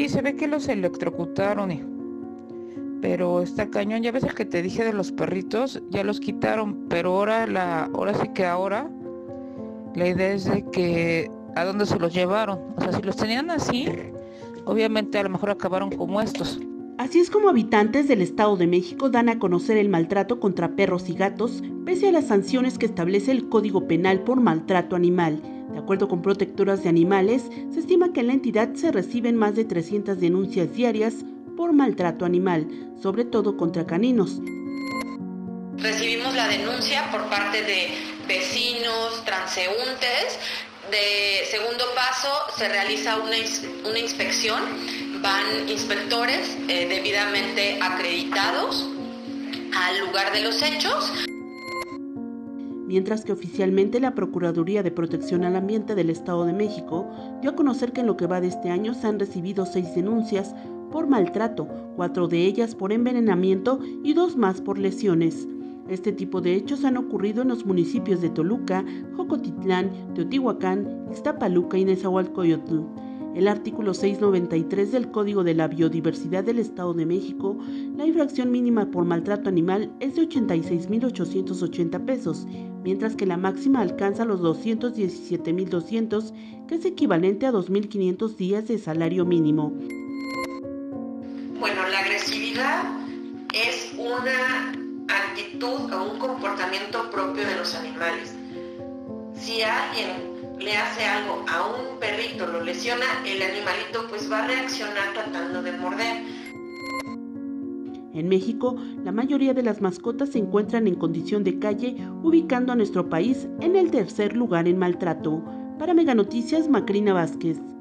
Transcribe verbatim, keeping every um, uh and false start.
sí, se ve que los electrocutaron, y- pero está cañón. Ya ves el que te dije de los perritos, ya los quitaron, pero ahora la, ahora sí que ahora la idea es de que a dónde se los llevaron. O sea, si los tenían así, obviamente a lo mejor acabaron como estos. Así es como habitantes del Estado de México dan a conocer el maltrato contra perros y gatos, pese a las sanciones que establece el Código Penal por maltrato animal. De acuerdo con protectoras de animales, se estima que en la entidad se reciben más de trescientas denuncias diarias por maltrato animal, sobre todo contra caninos. Recibimos la denuncia por parte de vecinos, transeúntes. De segundo paso, se realiza una, una inspección. Van inspectores eh, debidamente acreditados al lugar de los hechos. Mientras que oficialmente la Procuraduría de Protección al Ambiente del Estado de México dio a conocer que en lo que va de este año se han recibido seis denuncias por maltrato, cuatro de ellas por envenenamiento y dos más por lesiones. Este tipo de hechos han ocurrido en los municipios de Toluca, Jocotitlán, Teotihuacán, Ixtapaluca y Nezahualcóyotl. El artículo seiscientos noventa y tres del Código de la Biodiversidad del Estado de México, la infracción mínima por maltrato animal es de ochenta y seis mil ochocientos ochenta pesos, mientras que la máxima alcanza los doscientos diecisiete mil doscientos, que es equivalente a dos mil quinientos días de salario mínimo. Bueno, la agresividad es una actitud o un comportamiento propio de los animales. Si alguien le hace algo a un perrito, lo lesiona, el animalito pues va a reaccionar tratando de morder. En México, la mayoría de las mascotas se encuentran en condición de calle, ubicando a nuestro país en el tercer lugar en maltrato. Para Mega Noticias, Macrina Vázquez.